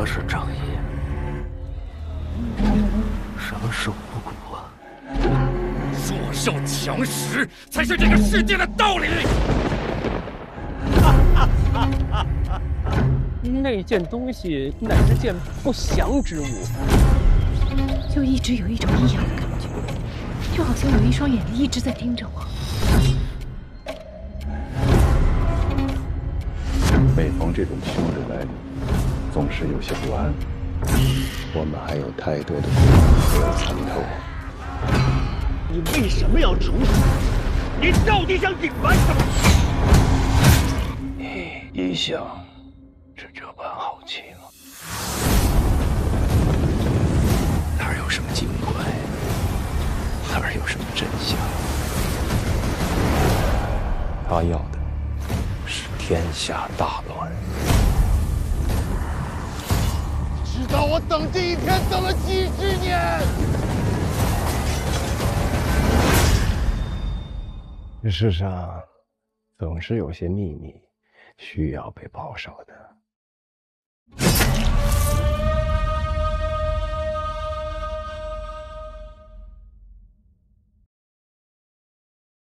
么是正义？什么是无辜啊？ 弱肉强食才是这个世界的道理。 那件东西乃是件不祥之物， 就一直有一种异样的感觉，就好像有一双眼睛一直在盯着我。 每逢这种凶日来临，总是有些不安。我们还有太多的故事没有参透。 你为什么要处死？你到底想隐瞒什么？ 你一向是这般好欺吗？ 哪儿有什么精怪，哪儿有什么真相。 他要的是天下大乱。 知道我等这一天等了几十年。 这世上总是有些秘密需要被保守的。